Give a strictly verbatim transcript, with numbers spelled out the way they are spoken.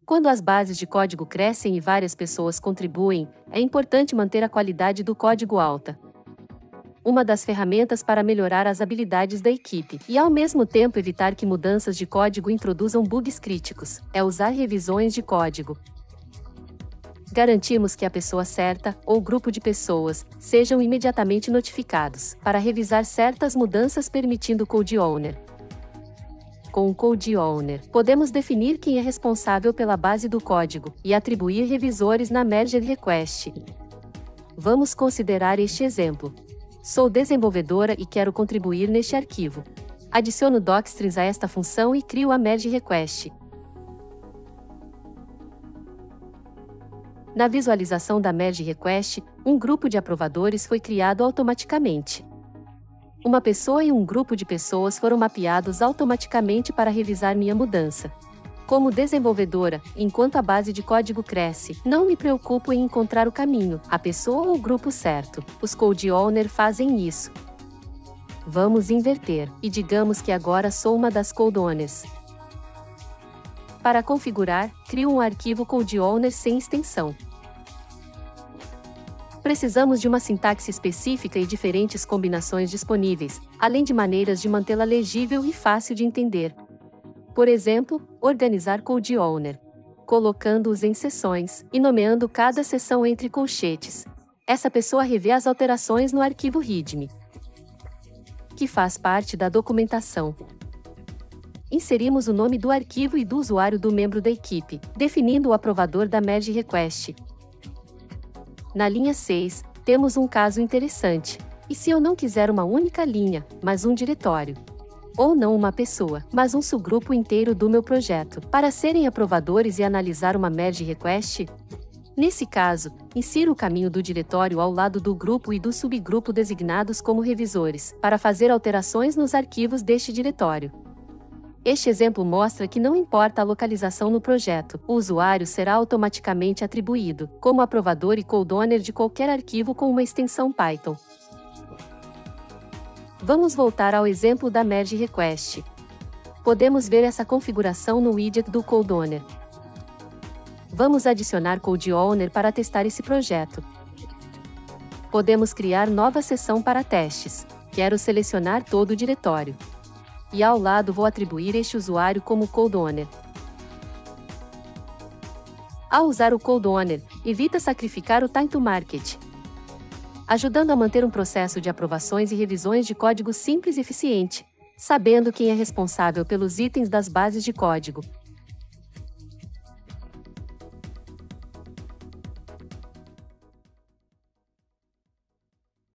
Quando as bases de código crescem e várias pessoas contribuem, é importante manter a qualidade do código alta. Uma das ferramentas para melhorar as habilidades da equipe e, ao mesmo tempo, evitar que mudanças de código introduzam bugs críticos é usar revisões de código. Garantimos que a pessoa certa, ou grupo de pessoas, sejam imediatamente notificados para revisar certas mudanças, permitindo o Code Owner. Com o Code Owner, podemos definir quem é responsável pela base do código e atribuir revisores na merge request. Vamos considerar este exemplo. Sou desenvolvedora e quero contribuir neste arquivo. Adiciono docstrings a esta função e crio a merge request. Na visualização da merge request, um grupo de aprovadores foi criado automaticamente. Uma pessoa e um grupo de pessoas foram mapeados automaticamente para revisar minha mudança. Como desenvolvedora, enquanto a base de código cresce, não me preocupo em encontrar o caminho, a pessoa ou o grupo certo. Os Code Owner fazem isso. Vamos inverter, e digamos que agora sou uma das Code Owners. Para configurar, crio um arquivo Code Owner sem extensão. Precisamos de uma sintaxe específica e diferentes combinações disponíveis, além de maneiras de mantê-la legível e fácil de entender. Por exemplo, organizar Code Owner, colocando-os em seções e nomeando cada seção entre colchetes. Essa pessoa revê as alterações no arquivo readme, que faz parte da documentação. Inserimos o nome do arquivo e do usuário do membro da equipe, definindo o aprovador da merge request. Na linha seis, temos um caso interessante. E se eu não quiser uma única linha, mas um diretório? Ou não uma pessoa, mas um subgrupo inteiro do meu projeto, para serem aprovadores e analisar uma merge request? Nesse caso, insiro o caminho do diretório ao lado do grupo e do subgrupo designados como revisores, para fazer alterações nos arquivos deste diretório. Este exemplo mostra que não importa a localização no projeto, o usuário será automaticamente atribuído como aprovador e Code Owner de qualquer arquivo com uma extensão Python. Vamos voltar ao exemplo da merge request. Podemos ver essa configuração no widget do Code Owner. Vamos adicionar Code Owner para testar esse projeto. Podemos criar nova seção para testes. Quero selecionar todo o diretório. E ao lado vou atribuir este usuário como Code Owner. Ao usar o Code Owner, evita sacrificar o time to market, ajudando a manter um processo de aprovações e revisões de código simples e eficiente, sabendo quem é responsável pelos itens das bases de código.